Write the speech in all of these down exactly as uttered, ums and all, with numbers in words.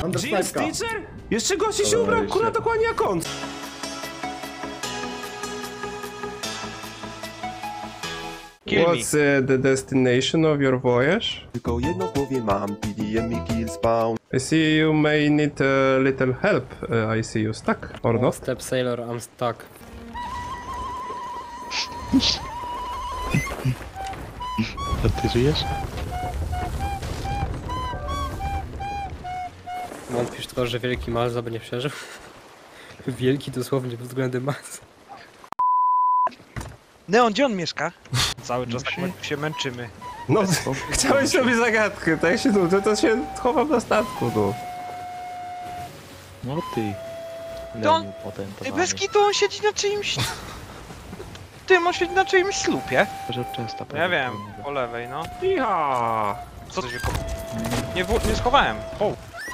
Jeans teacher? Jeszcze gości się ubrał, kurwa, dokładnie jak on. What's uh, the destination of your voyage? Tylko jedno powiem mam, P D M i kill spawn. I see you may need a little help. Uh, I see you stuck, or not? Step sailor, I'm stuck. A ty żyjesz? Wątpisz tylko, że wielki Malza by nie przeżył? Wielki dosłownie pod względem masy. Neon, gdzie on mieszka? Cały czas tak się męczymy. No, chciałeś sobie zagadkę, tak się nudzę, to się chowam na statku, no. No ty. To on... Ej, bez kitu on siedzi na czyimś... Tym, on siedzi na czyimś slupie. Że często Ja wiem, po lewej, no. Iha! Co to się ko... Nie, w... nie schowałem. O!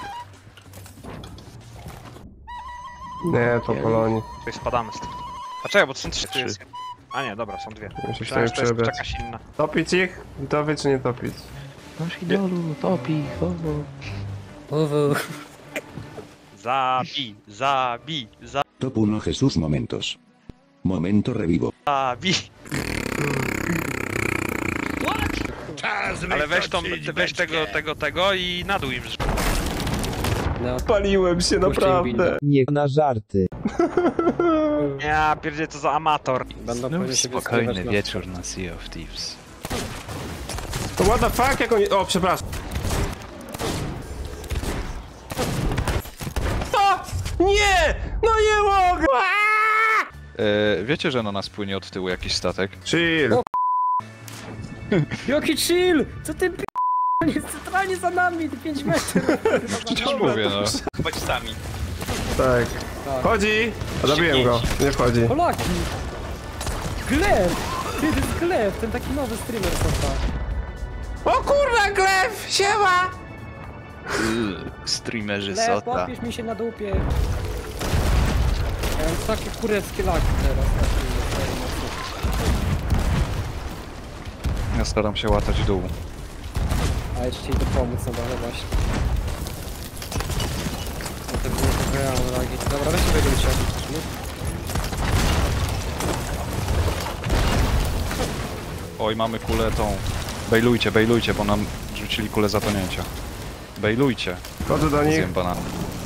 Nie, to Polonii. Tutaj spadamy z tym. A czekaj, bo to są trzy. Tu jest... A nie, dobra, są dwie. Muszę Myślałem, że to jest przebrać. jakaś inna. Topić ich? Topić czy nie topić? Masz idolu, topi, chowo. Uwu. Zabij, zabij, Top uno Jesús momentos. Momento revivo. zabij. Ale weź, tą, weź tego, tego, tego i na dół im. No, Paliłem się, naprawdę. Nie na żarty. Ja pierdzie, co za amator. będą No, pewnie się spokojny wyskrywać na- wieczór na Sea of Thieves. To what the fuck, jak oni... O, przepraszam. O! Nie! No nie mogę! E, wiecie, że na nas płynie od tyłu jakiś statek? Chill. O! Jaki chill! Co ty p***? On jest centralnie za nami, ty pięć metrów. Przecież mówię, no. Bodźcami. Tak. Tak. Chodzi! A zabiłem go. Nie wchodzi. Polaki! Gleb! Ty, to jest Gleb, ten taki nowy streamer co O kurwa, Gleb! Siema! Yy, streamerzy Gleb, Sota. łapiesz mi się na dupie. Ja mam takie kureckie laki teraz. Ja staram się łatać dół. A jeszcze idę pomóc, no dobra, właśnie. No to było to realne lagi. Dobra, weźcie wejdziemy się nie? Oj, mamy kulę tą. Bejlujcie, bejlujcie, bo nam rzucili kulę zatonięcia. Bejlujcie. Chodzę do nich. Zjem banana.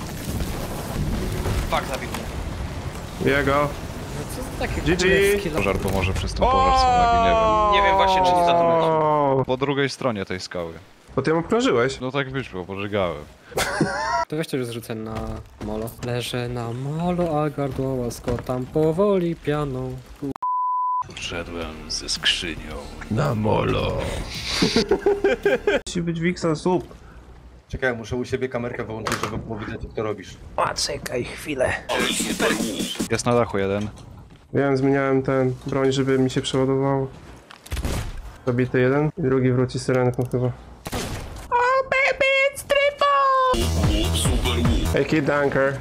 Fak zabił. Jego. No co za takie G G. kureckie laki? Pożar pomoże przystępować co nogi, nie wiem. Nie wiem właśnie, czy nie zatonąć. O, Po drugiej stronie tej skały. bo ty ją obkrążyłeś. No tak wyszło, pożygałem. To weźcie już zrzucę na molo. Leżę na molo, a gardło łasko tam powoli pianą. Wszedłem ze skrzynią. Na molo. Musi być Wixen Soup. Czekaj, muszę u siebie kamerkę wyłączyć, żeby było widać, jak to robisz. Poczekaj chwilę. Jest na dachu jeden. Wiem, zmieniałem ten broń, żeby mi się przeładowało. Zabity jeden i drugi wróci syrenką chyba. Oh baby, it's triple! Hey kid dunker.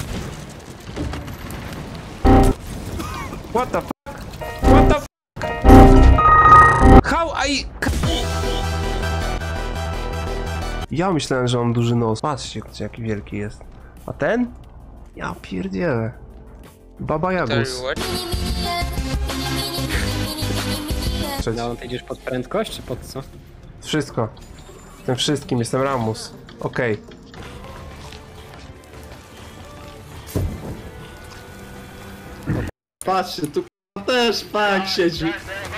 What the fuck? What the fuck? How I... Ja myślałem, że mam duży nos. Patrzcie, jaki wielki jest. A ten? Ja pierdzielę. Baba Jagus. No, ty idziesz pod prędkość, czy pod co? Wszystko. W tym wszystkim jestem Ramus. Okej. Patrzcie, tu też pak siedzi.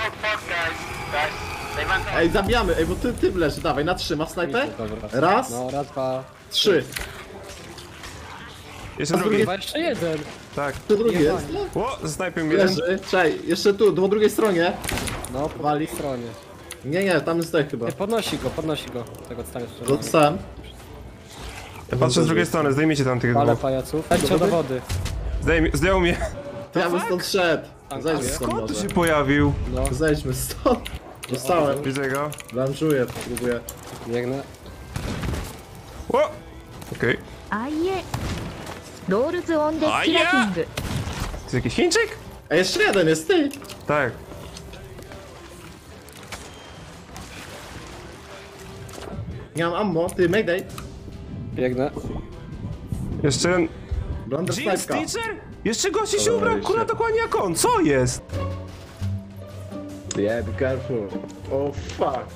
Ej, zabijamy, ej, bo ty, ty leży, dawaj, na trzy, masz snajpę? Dobra. Raz, No, raz, dwa, trzy. Jeszcze drugi. chyba jeszcze jeden. Tak. Tu drugi Jebanie. jest. O, snajpił mnie jeden. Leży, czekaj, jeszcze tu, po drugiej stronie. No, po Wali. tej stronie. Nie, nie, tam jest tak chyba. Ej, podnosi go, podnosi go. Tego stanie szczerze. Dostałem. Ja patrzę z drugiej strony, zdejmijcie tam tych Ale dwóch. pajaców. Chodźcie do wody. Zdejmij, zdjął mnie. To ja bym stąd szedł. Zejdźmy stąd Skąd tu może. się pojawił? No, Zejdźmy stąd. Dostałem. Widzę go. Lanżuję, próbuję. biegnę. O! Okej. あいえロールズオンデッキラキング To jest jakiś Chińczyk? Ej, jeszcze jeden jest, ty! Tak. Nie mam ammo, ty, mayday. Biegnę. Jeszcze jeden. Blunder Jean snajpka. Stitcher? Jeszcze gości się Dobra, ubrał, jeszcze. kurwa, dokładnie jak on. Co jest? Yeah, be careful. Oh fuck.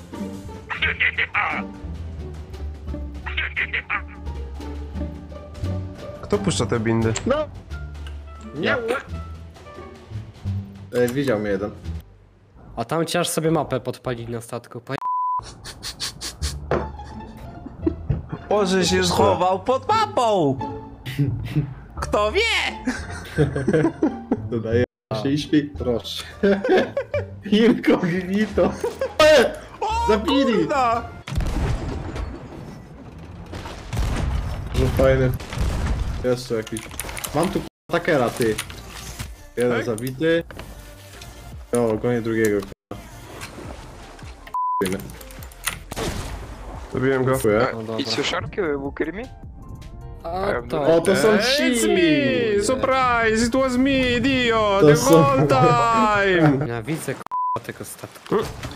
Kto puszcza te bindy? No! Nie! Ej, widział mnie jeden. A tam ci aż sobie mapę podpalili na statku. Po... Boże się schował pod mapą! Kto wie? Dodaję się i śpi. Proszę. Incognito. Zabili! Kurwa! Że fajny. Jeszcze jakiś. Mam tu takera, ty. Jeden Tak? zabity. O, gonię drugiego. K***y. Zabiłem go. Dziękuję. No dobra. A to... O, to są ci! It's me! Surprise! It was me, Dio! To The są- whole time! Nienawidzę k***a tego statku.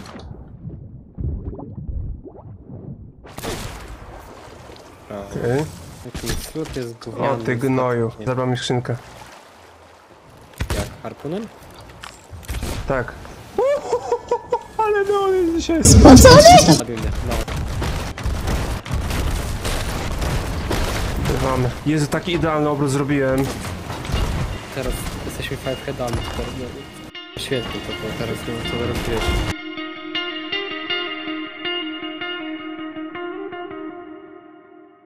Okej. Jaki slut jest O gówniany. ty gnoju. Zabrał mi skrzynkę. Jak harpunem? Tak. Ale no, on jest dzisiaj... Zabił mnie. No. Mamy. Jezu, taki idealny obrót zrobiłem. Teraz jesteśmy five headami. Świetnie to było teraz, no to zaraz wiesz.